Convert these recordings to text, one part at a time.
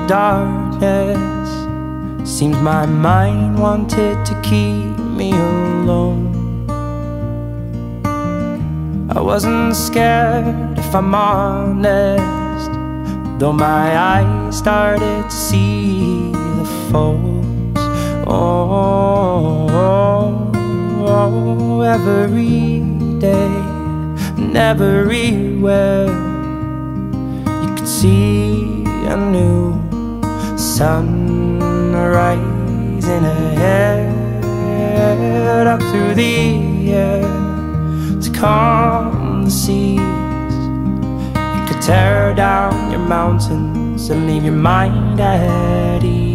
darkness. Seems my mind wanted to keep me alone. I wasn't scared, if I'm honest, though my eyes started to see the foes. Oh, every day and everywhere you could see a new sun rising ahead, up through the air to calm the seas. You could tear down your mountains and leave your mind at ease.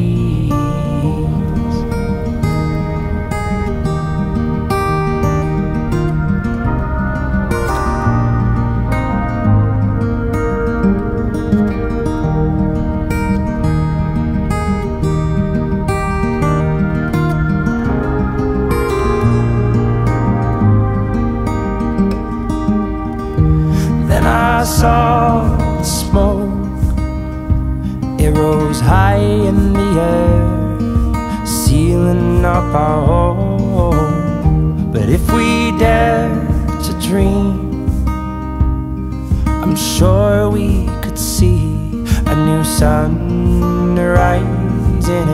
I saw the smoke, it rose high in the air, sealing up our home. But if we dare to dream, I'm sure we could see a new sun rising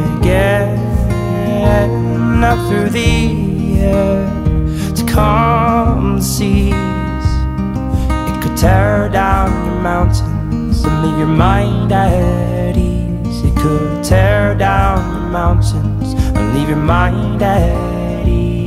again, up through the air to calm the seas. Tear down your mountains and leave your mind at ease. It could tear down your mountains and leave your mind at ease.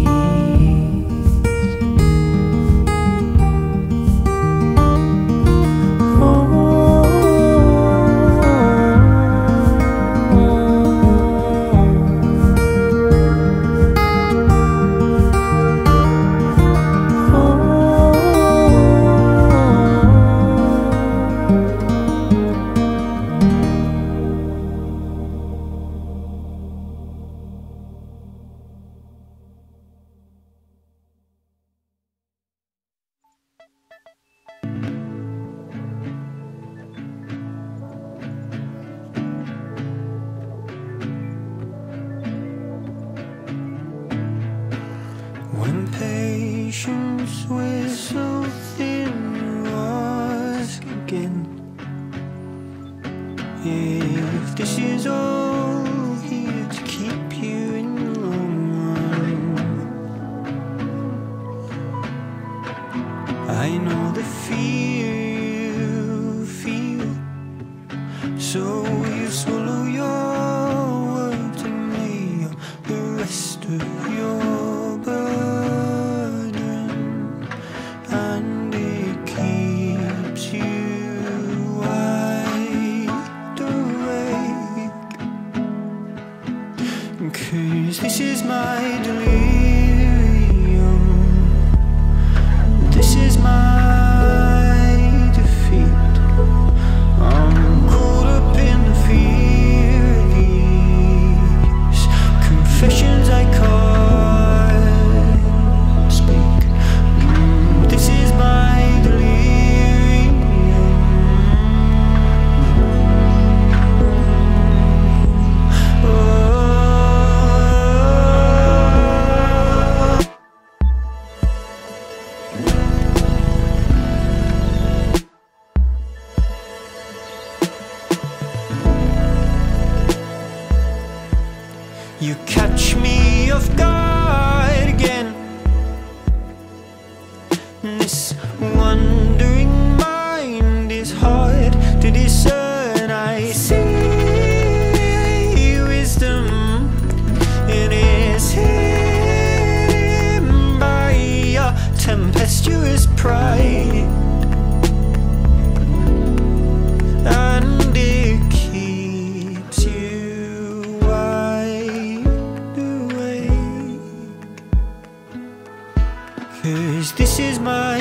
When patience was so thin was again. If this is all here to keep you in the long run, I know the fear you feel, so you swallow your words and lay the rest of your this is my delirium, this is my defeat. I'm caught up in the fear of these confessions I can't speak. This is my delirium. You catch me off guard again. This wandering mind is hard to discern. I see wisdom in his hidden by your tempestuous pride, and it keeps you wide awake. 'Cause this is my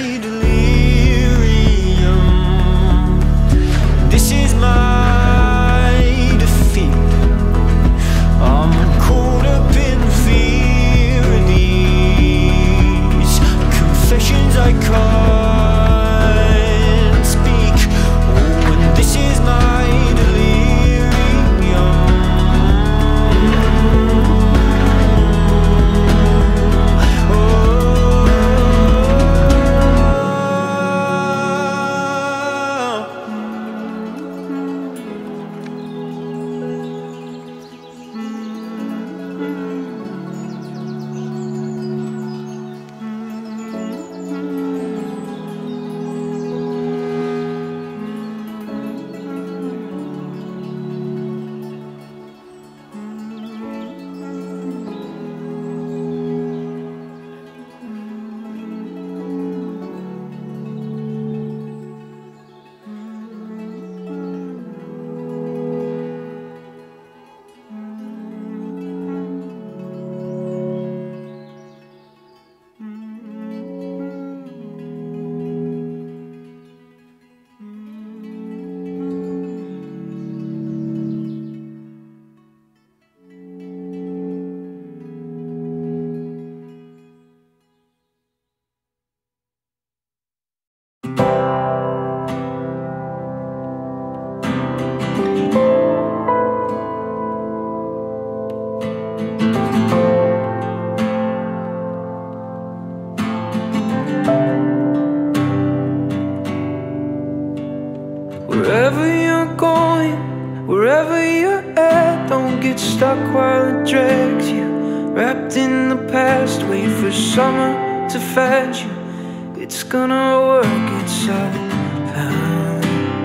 delirium, this is my defeat. I'm caught up in fear of these confessions I can't speak. Oh, and this is my delirium. past, wait for summer to find you. It's gonna work itself out.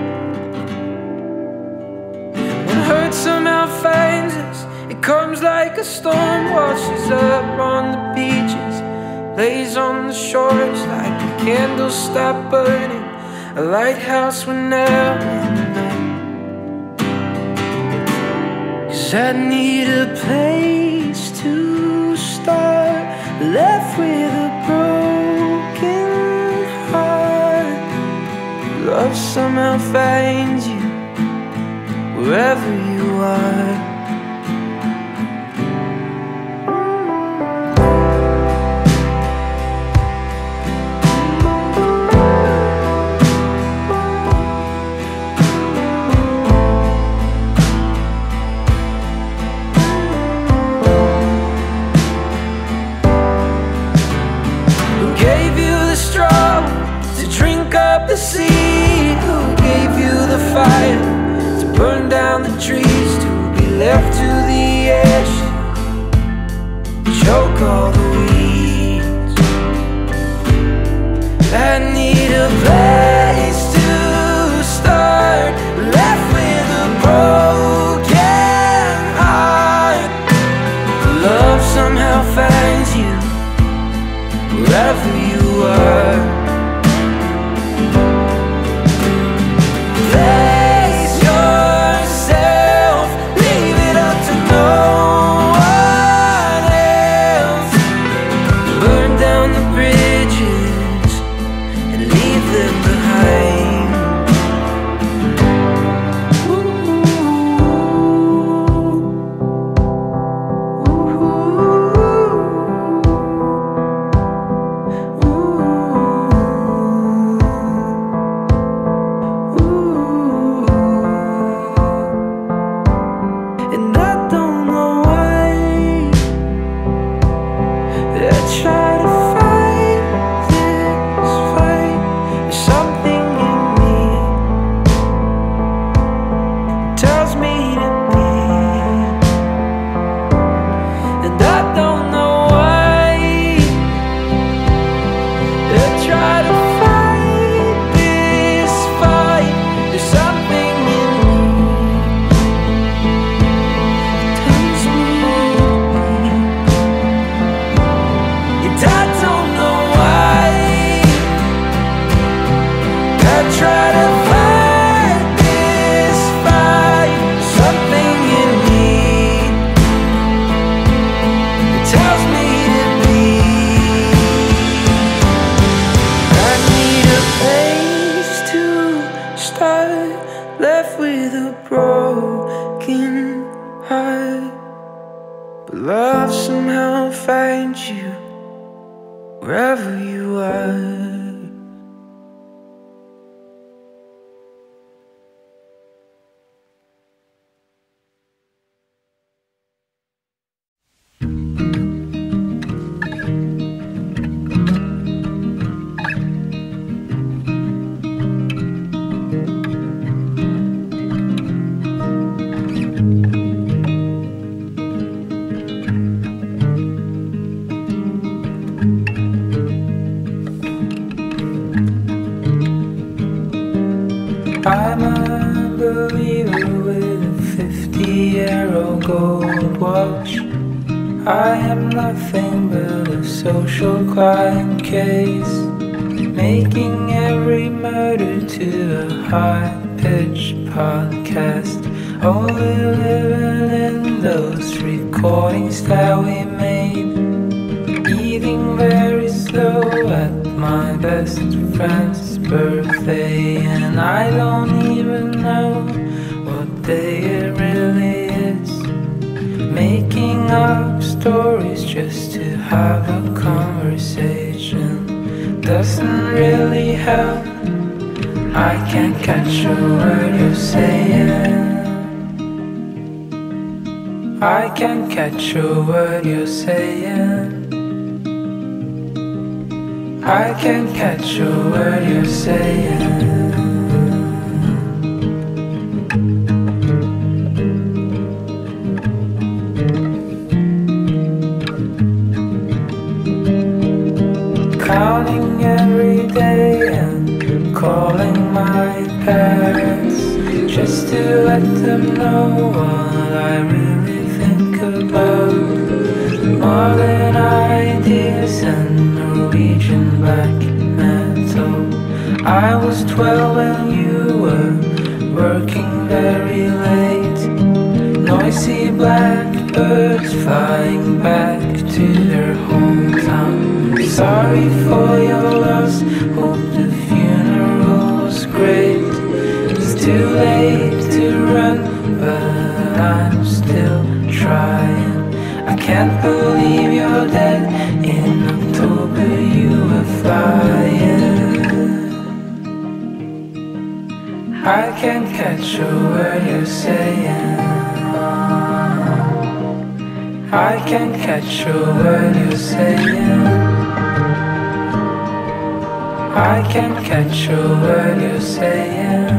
When hurt somehow finds us, it comes like a storm, washes up on the beaches, lays on the shores like a candle stopped burning, a lighthouse went out in the night. 'Cause I need a place to start, left with a broken heart. Love somehow finds you wherever you are. The sea, who gave you the fire to burn down the trees, to be left to the edge, choke all the weeds? I need a place to start, left with a broken heart. Love somehow finds you wherever you are. Place yourself, leave it up to no one else. Burn down the bridges and leave them behind. Left with a broken heart, but love somehow finds you wherever you are. I'm a believer with a 50-year-old gold watch. I am nothing but a social crime case, making every murder to a high-pitched podcast. Only living in those recordings that we made, eating very slow at my best friend's birthday, and I don't even know what day it really is. Making up stories just to have a conversation doesn't really help. I can't catch a word you're saying. I can't catch a word you're saying. I can't catch a word you're saying. Calling every day and calling my parents, just to let them know what I really think about. Modern ideas and Norwegian black metal. I was 12 when you were working very late. Noisy blackbirds flying back to their hometown. Sorry for your loss, hope the funeral was great. It's too late to run, but I'm still trying. I can't believe you're dead. In October you were flying. I can't catch a word you're saying. I can't catch a word you're saying. I can't catch a word you're saying.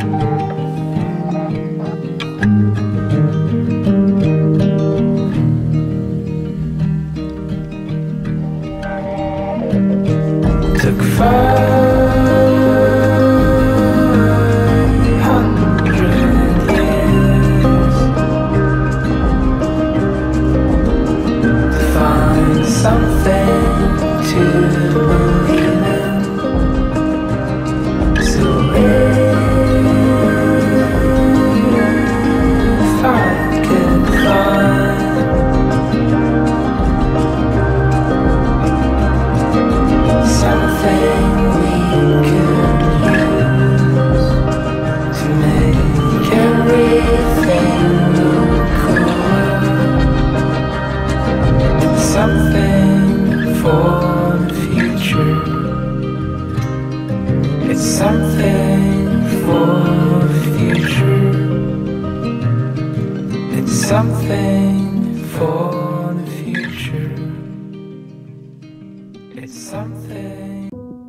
Took 500 years to find something to believe in. So if I could find something we could use to make everything look cooler, something for the future. It's something for the future. It's something for the future. It's something.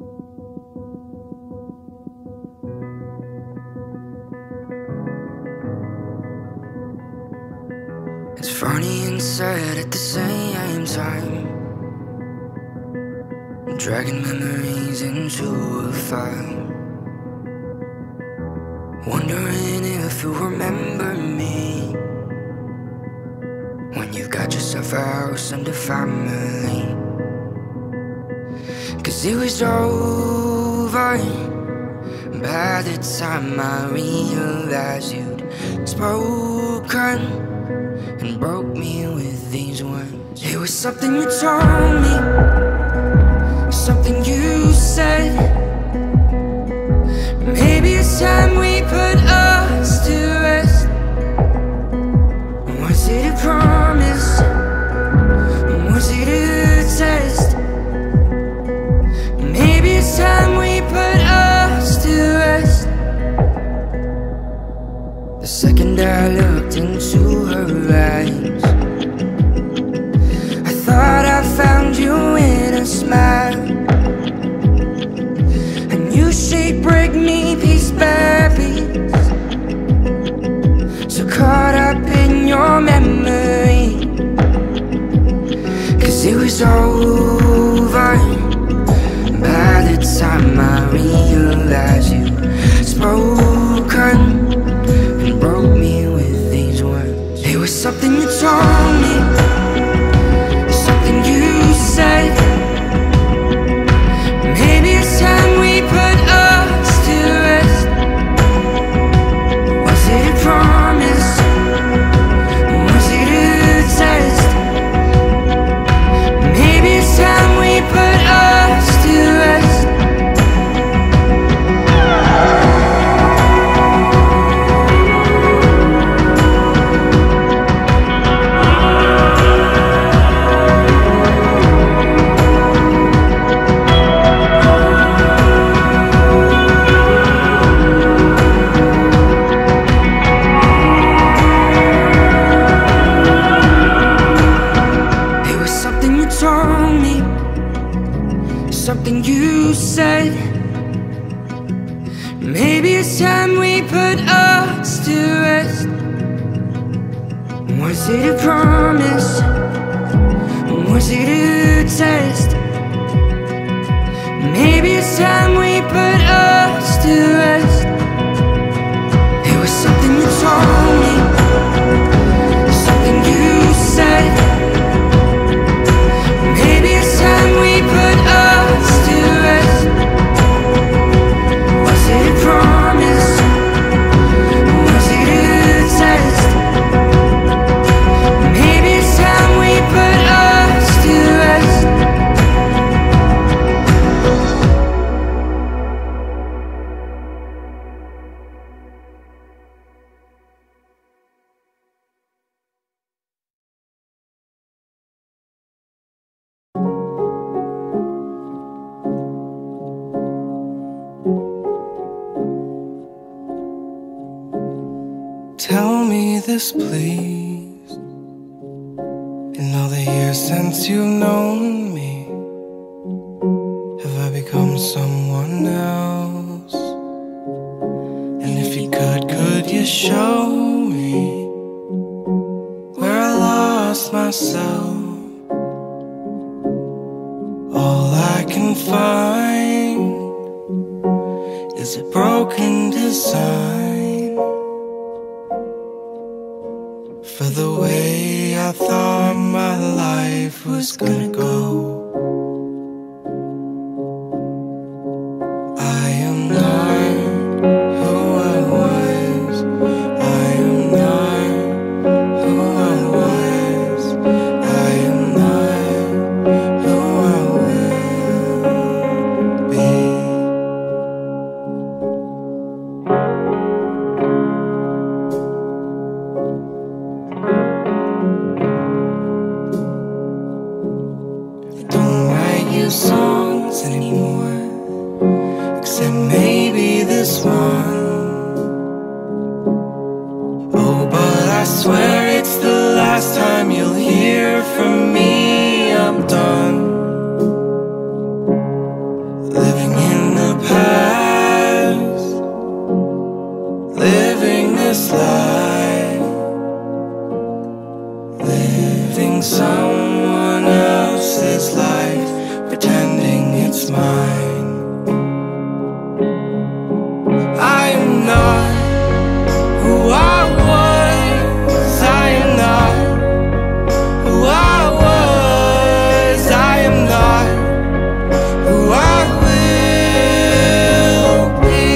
It's funny and sad at the same time, dragging memories into a file, wondering if you remember me when you've got yourself a house and a family. 'Cause it was over by the time I realized you'd spoken and broke me with these words. It was something you told me, something you said. Maybe it's time we put us to rest. Was it a promise? Was it a test? Maybe it's time we put us to rest. The second I looked into her eyes, I thought I found you in a smile. And you she'd break me piece by piece, so caught up in your memory. 'Cause it was over by the time I realized you spoken and broke me with these words. It was something you told me, something you said. Maybe it's time we put us to rest. Was it a promise? Was it a test? Maybe it's time we put us to rest. Something you said. Maybe it's time we put us to rest. Was it a promise? Was it a test? this, please? In all the years since you've known me, have I become someone else? And if you could you show me where I lost myself? All I can find is a broken design for the way I thought my life was gonna go. I am not who I was. I am not who I was. I am not who I will be. Songs anymore, except maybe this one. Oh, but I swear it's the last time you'll hear from me. I'm done living in the past, living this life, living someone else's life, pretending it's mine. I am not who I was. I am not who I was. I am not who I will be.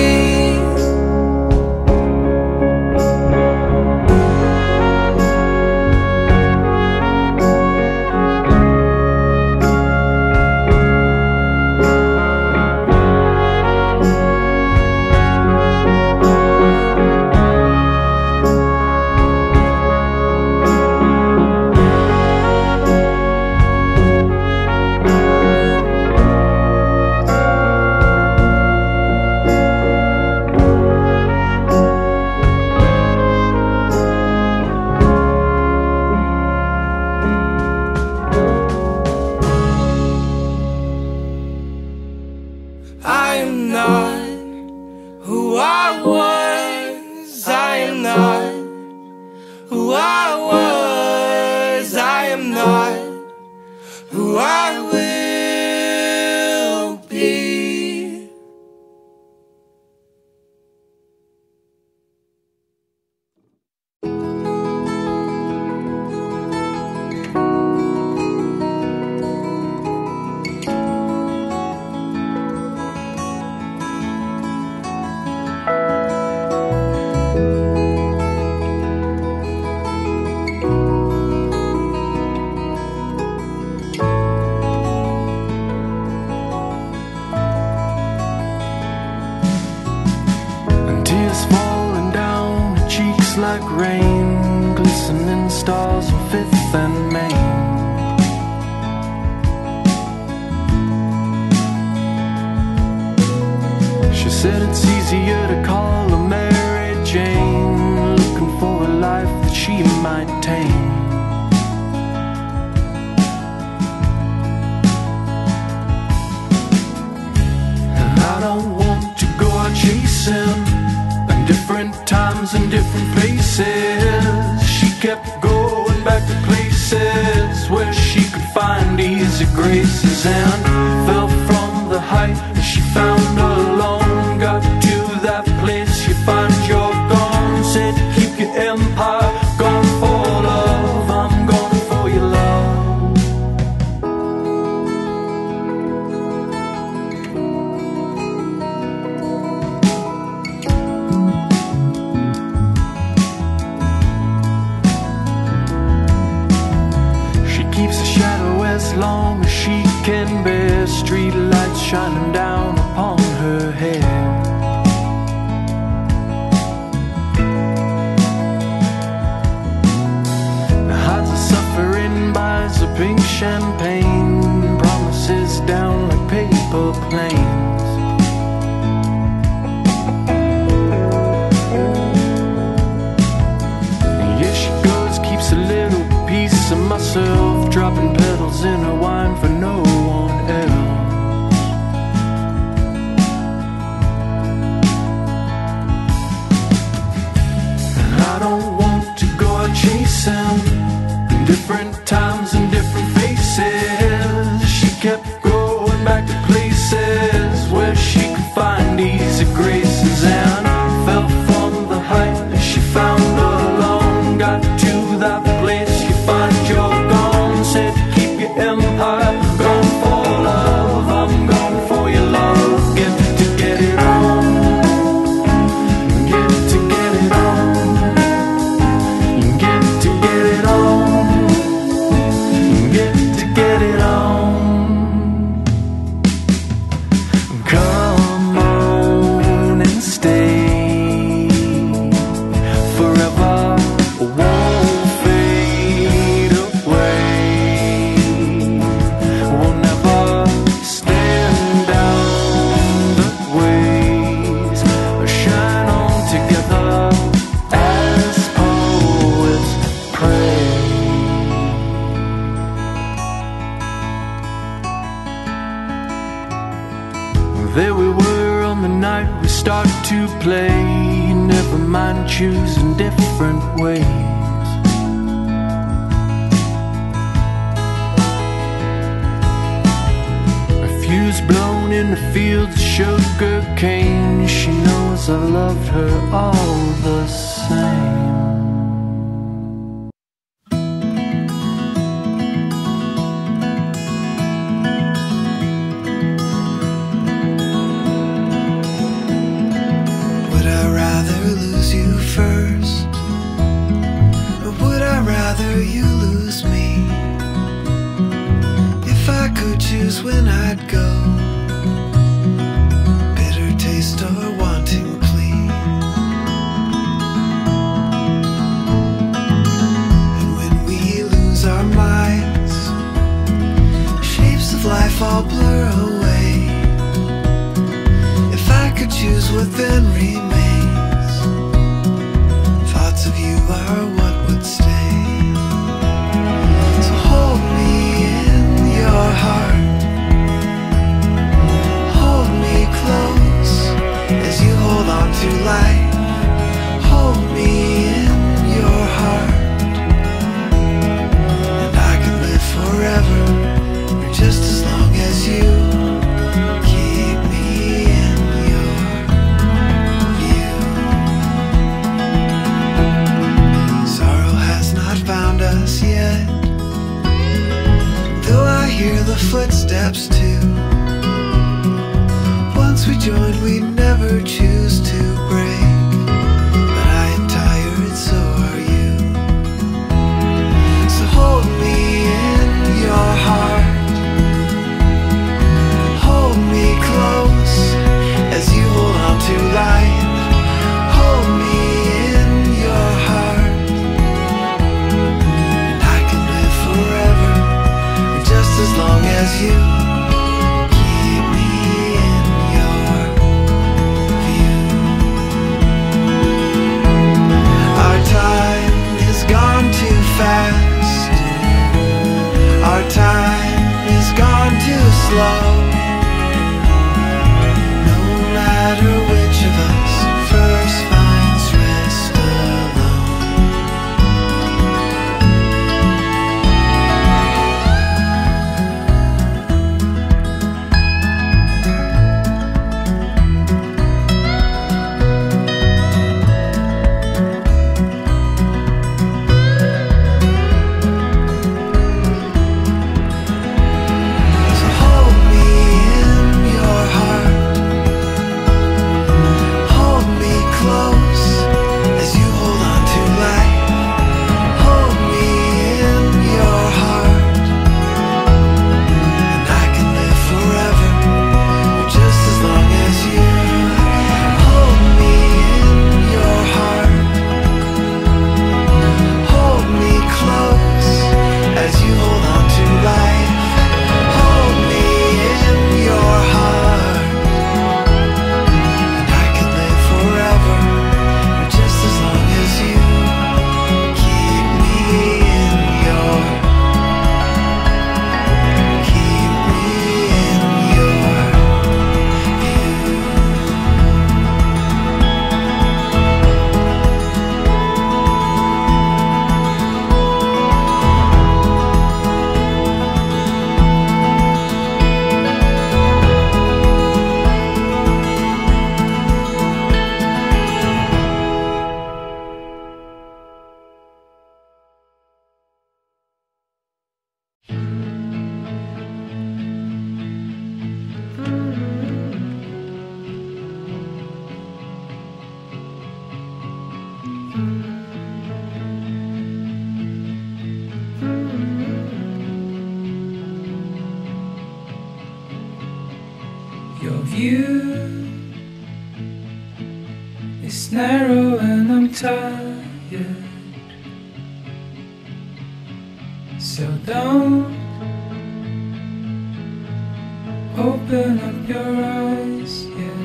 I am not who I was. I am not who I was. I am not who I will be. Like rain, glistening stars on 5th and Main. She said it's easier to call her Mary Jane, looking for a life that she might tame. And I don't want to go out chasing different times and different places. She kept going back to places where she could find easy graces, and fell from the height that she found alone. Got to that place you find you're gone. Said keep your empire, gone for love. I'm gone for your love. As long as she can bear, street lights shining down upon her hair. Hides the suffering, buys a pink champagne, promises down like paper planes. Yeah. dropping petals in her wine for no one else. And I don't want to go out chasing in different times and different faces. She kept going back to places where she could find easy graces, and fell from the height that she found alone. Got to that place you find you're gone. Said keep your empire, gone for love. I'm gone for your love. Get to get it on, get to get it on, get to get it on, get to get it on. Come on and stay forever, won't fade away. We'll never stand down, but ways shine on together as poets pray. There we were on the night we start to play. Never mind choosing different ways. A fuse blown in the fields of sugar cane. She knows I loved her all the same. Would I rather lose you first, or would I rather you lose me? If I could choose when I'd go, bitter taste or wanting plea. And when we lose our minds, shapes of life all blur away. If I could choose what then remains, thoughts of you are what would stay. So hold me in your heart, hold me close as you hold on to life. Hold me in your heart, and I could live forever, or just as long as you keep me in your view. Sorrow has not found us yet, though I hear the footsteps too. Once we joined, we'd never choose to break, but I am tired, so are you. So hold me in your heart, hold me close as you hold on to life. Hold me in your heart, and I can live forever, or just as long as you keep me in your view. Our time has gone too fast, our time has gone too slow. No matter which of us first finds rest alone. So hold me of you is narrow and I'm tired. So don't open up your eyes yet.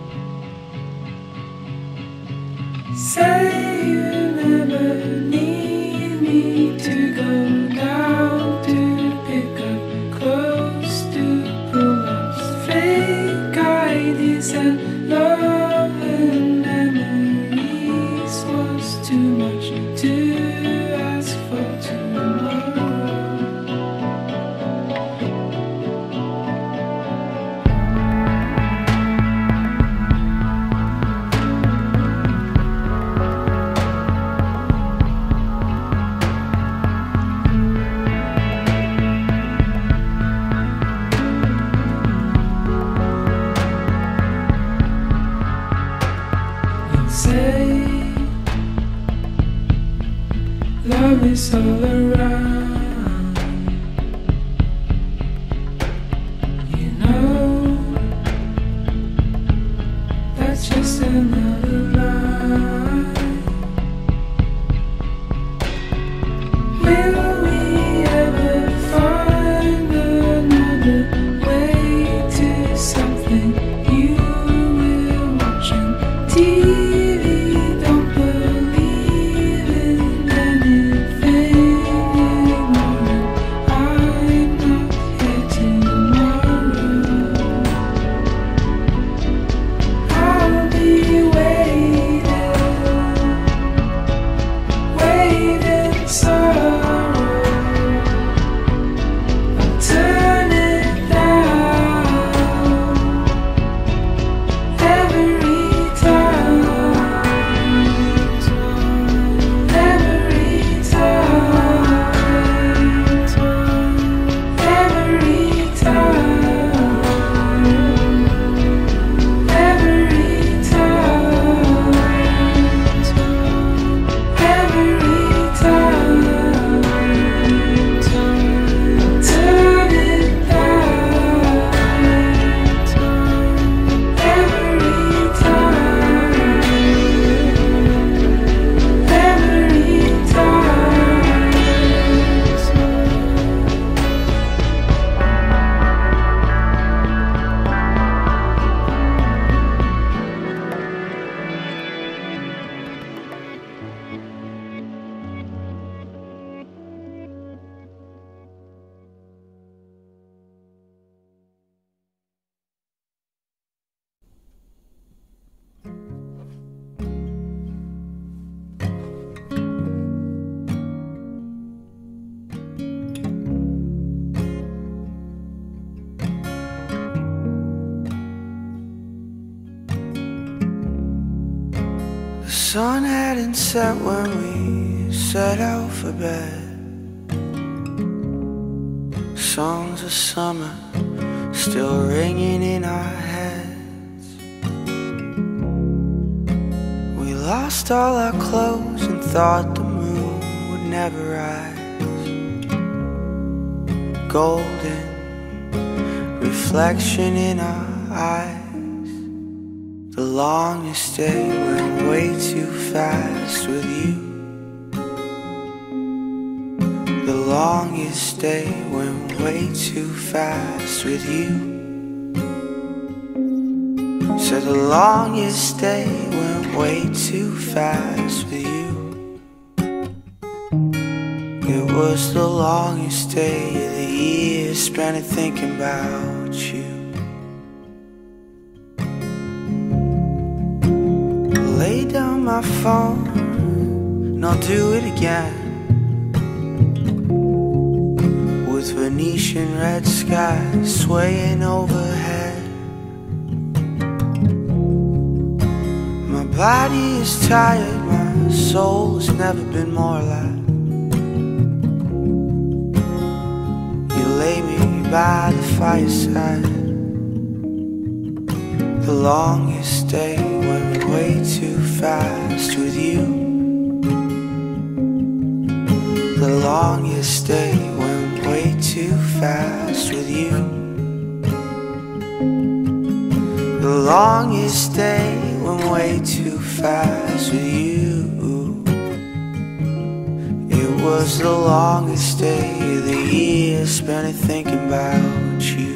Say you never need me to go down to pick up clothes to pull off fake ideas and love and memories was too much to ask for tomorrow. Say love is all around. You know that's just another lie. Will we ever find another way to something you will watch on TV? Don't believe in anything ignorant. I'm not here tomorrow. I'll be waiting sorrow. I'll turn it down every time. Every The sun hadn't set when we set out for bed. Songs of summer still ringing in our heads. We lost all our clothes and thought the moon would never rise. Golden reflection in our eyes. The longest day went way too fast with you. The longest day went way too fast with you. Said the longest day went way too fast with you. It was the longest day of the year spent thinking about you. Lay down my phone and I'll do it again. With Venetian red skies swaying overhead. My body is tired, my soul has never been more alive. You lay me by the fireside. The longest day went way too fast with you. The longest day went way too fast with you. longest day went way too fast with you. It was the longest day of the year, spent it thinking about you.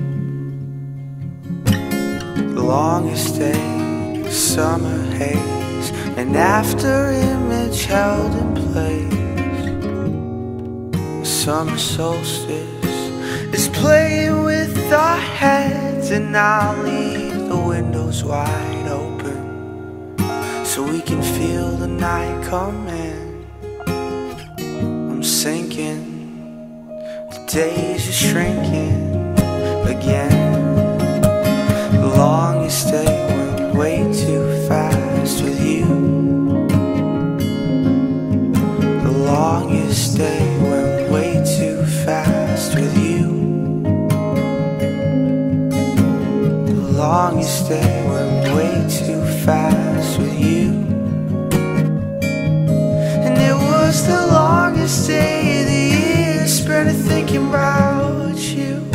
The longest day, summer haze, an after image held in place. Summer solstice is playing with our heads, and I'll leave the windows wide open so we can feel the night come in. I'm sinking, the days are shrinking again. The longest day went way too fast with you. The longest day went way too fast with you. The longest day went way too fast with you. And it was the longest day of the year, spent it thinking about you.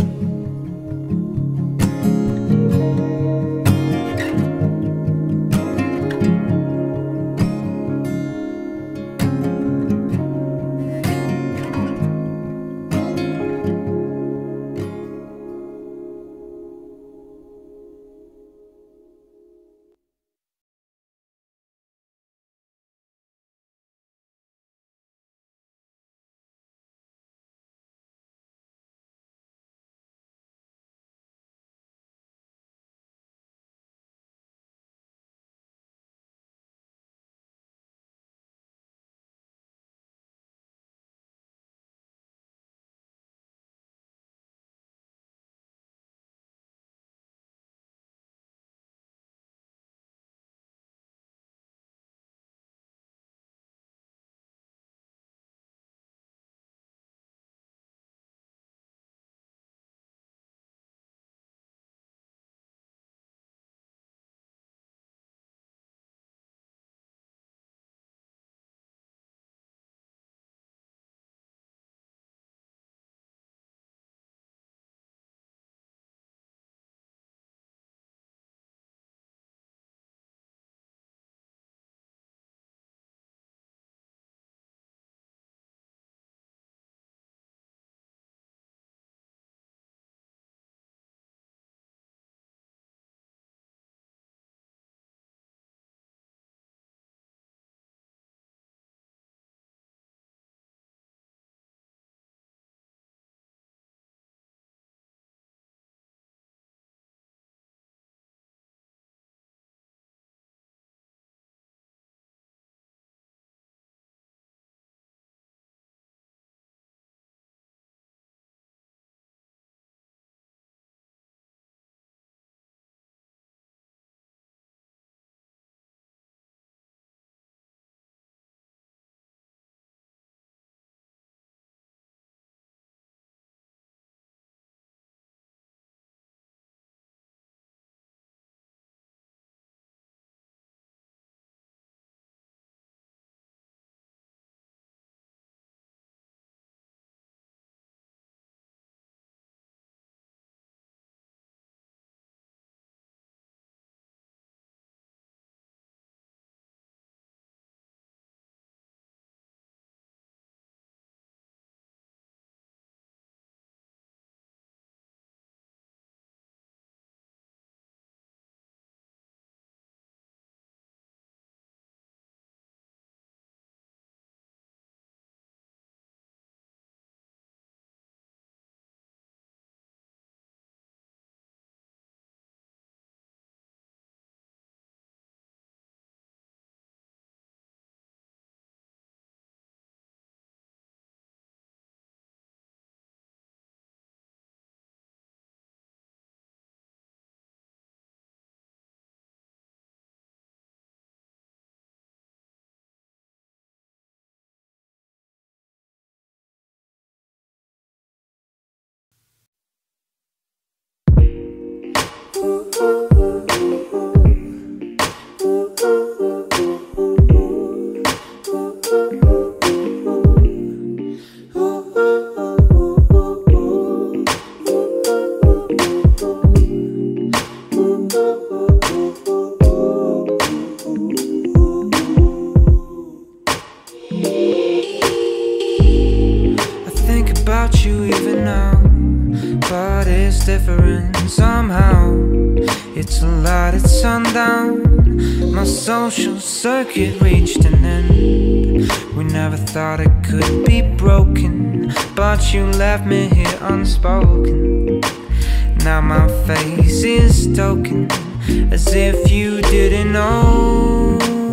broken somehow. It's a light at sundown. My social circuit reached an end. We never thought it could be broken, but you left me here unspoken. Now my face is token, as if you didn't know.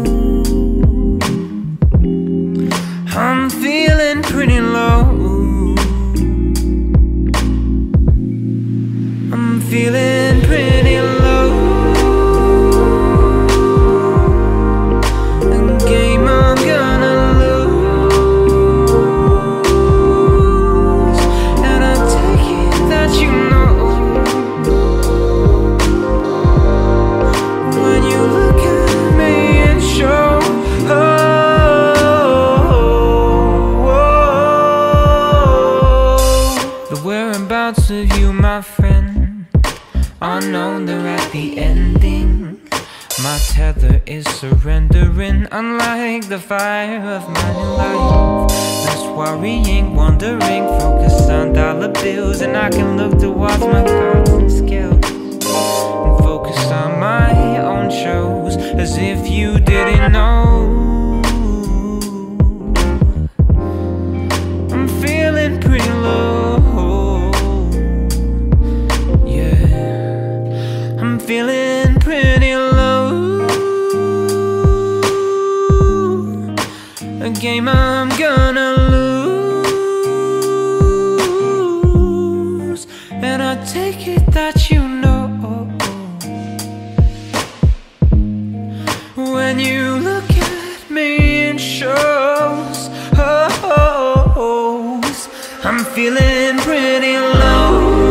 I'm feeling pretty low. I'm feeling pretty low. The game I'm gonna lose, and I take it that you know. When you look at me and show, the whereabouts of you, my friend, unknown, they're at the ending. My tether is surrendering, unlike the fire of my new life. Less worrying, wondering, focused on dollar bills, and I can look towards my thoughts and skills, and focus on my own shows, as if you didn't know. I'm feeling pretty low. I'm feeling pretty low. A game I'm gonna lose, and I take it that you know. When you look at me in shows, I'm feeling pretty low.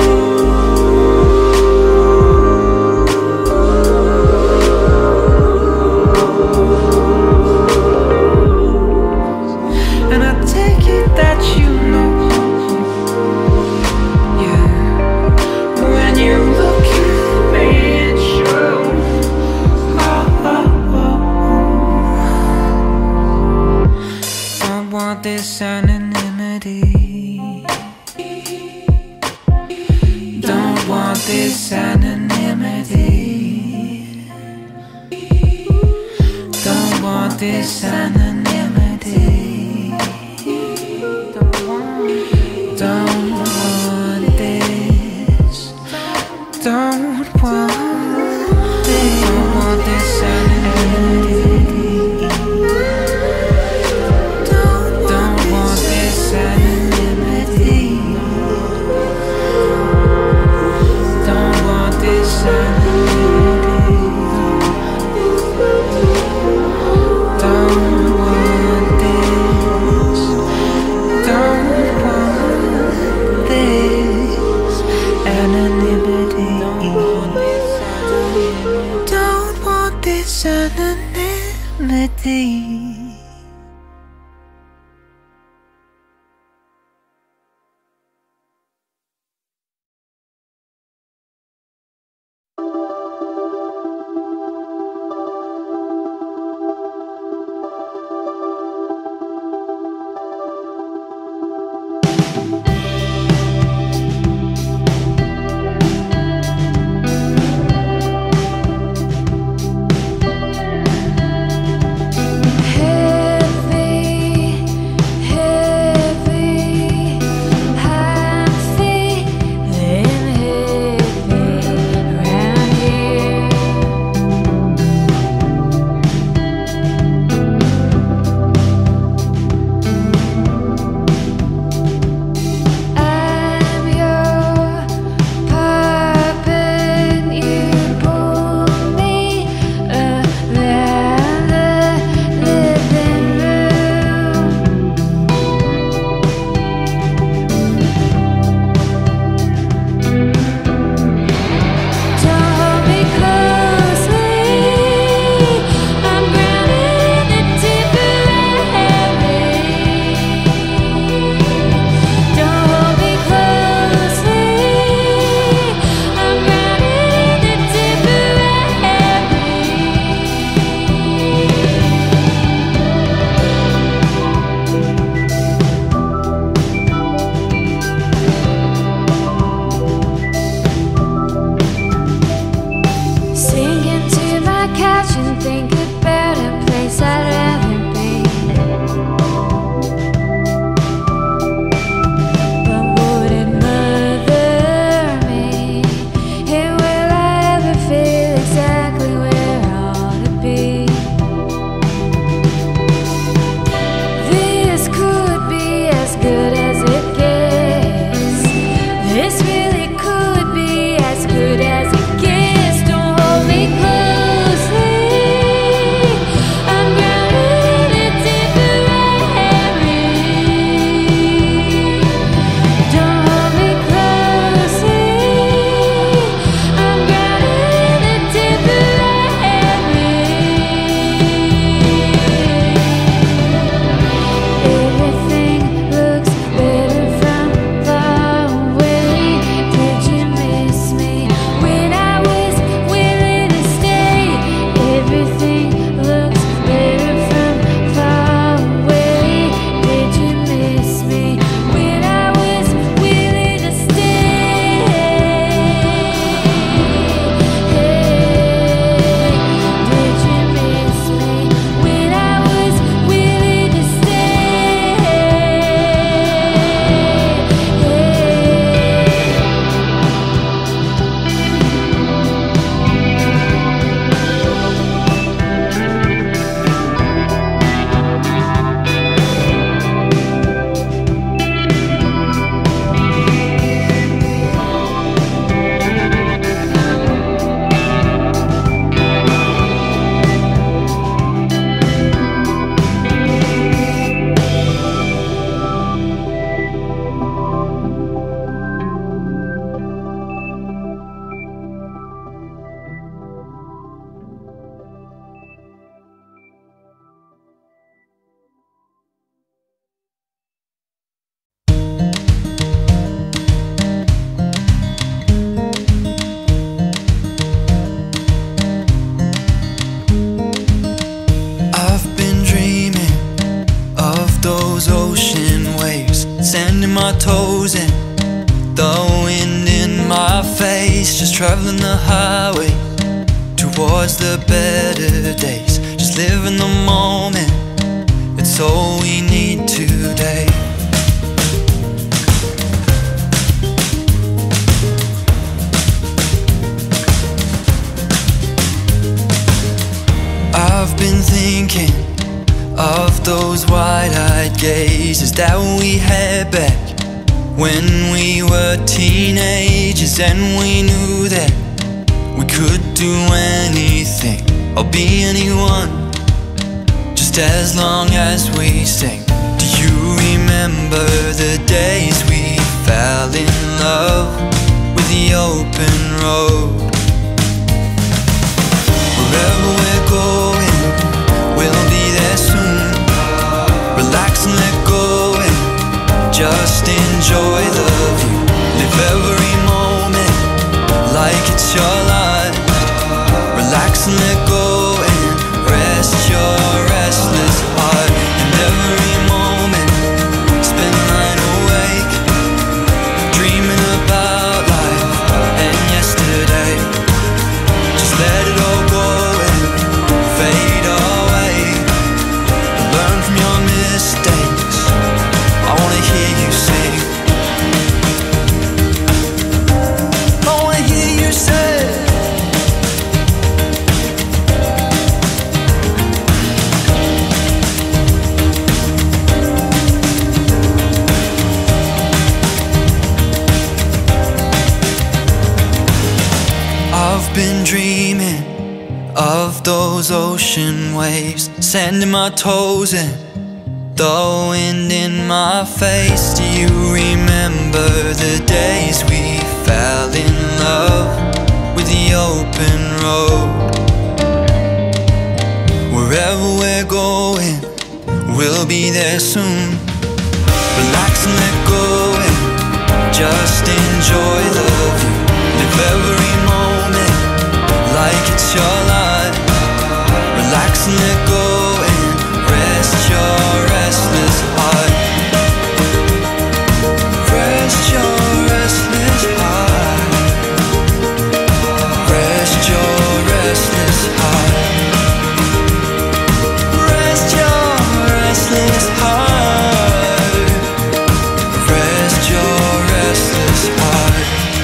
That you know, yeah. When you look at me and show, don't want this anonymity. Don't want this anonymity. Don't want this anonymity. Don't want this. Don't want this. Don't want this anonymity. Don't want this anonymity. Don't want this anonymity. Don't want this. Don't want this anonymity. Don't want this anonymity. Hey days, just traveling the highway towards the better days. Just live in the moment, it's all we need today. I've been thinking of those wide-eyed gazes that we had back when we were teenagers, and we knew that we could do anything or be anyone, just as long as we sing. Do you remember the days we fell in love with the open road? Wherever we're going, we'll be there soon. Relax and let go and just enjoy the view. Live every moment like it's your life. Relax and let go and rest your restless heart. And every moment spend lying awake, dreaming about life and yesterday. Just let it all go and fade away. Learn from your mistakes, I wanna hear you sing. I wanna hear you say. I've been dreaming of those ocean waves, sand in my toes and the wind in my face. Do you remember the days we fell in love with the open road? Wherever we're going, we'll be there soon. Relax and let go and just enjoy the view. Live every moment like it's your life. Relax and let go and rest your restless heart. Rest your restless heart. Rest your restless heart. Rest your restless heart. Rest your restless heart.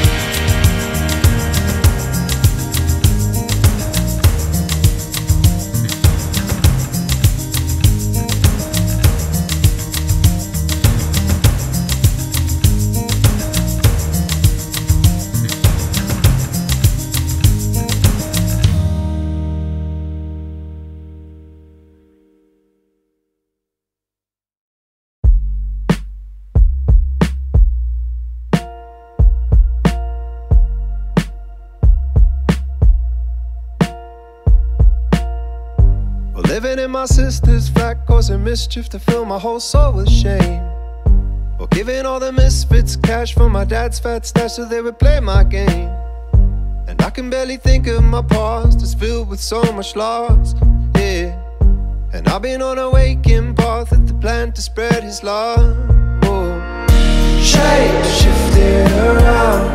Living in my sister's flat, causing mischief to fill my whole soul with shame. Or giving all the misfits cash from my dad's fat stash so they would play my game. And I can barely think of my past, it's filled with so much loss, yeah. And I've been on a waking path with the plan to spread his love. Oh. Shape shifted around,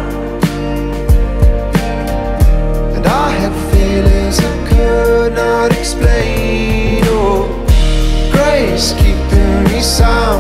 and I had feelings I could not explain. Oh, grace keeping me sound.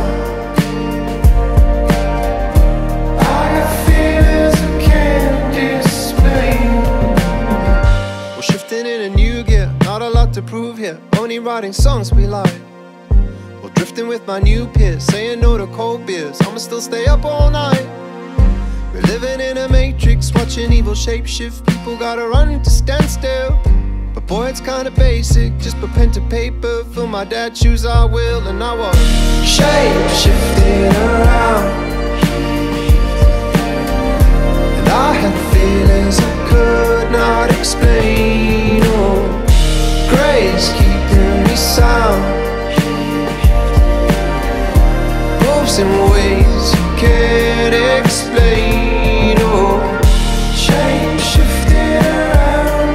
I got feelings I can't explain. We're shifting in a new gear, not a lot to prove here, only writing songs we like. Well, drifting with my new peers, saying no to cold beers, I'ma still stay up all night. We're living in a matrix, watching evil shapeshift. People gotta run to stand still. But boy, it's kinda basic, just put pen to paper. Fill my dad's shoes, I will, and I was shape-shifting around. And I had feelings I could not explain. Oh, grace keeping me sound. Moves in ways you can't explain. Oh, shape-shifting around.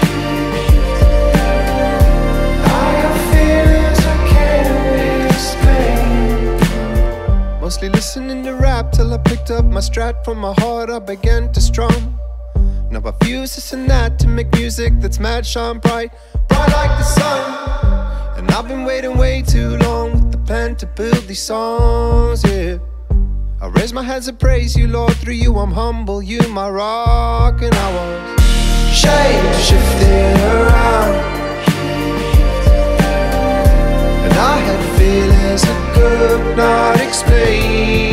I got feelings I can't explain. Mostly listening to rap till I picked up my strat. From my heart I began to strum. I fuse this and that to make music that's mad, shine bright, bright like the sun. And I've been waiting way too long with the pen to build these songs, yeah. I raise my hands and praise you, Lord. Through you I'm humble, you my rock. And I was shape-shifting around, and I had feelings I could not explain.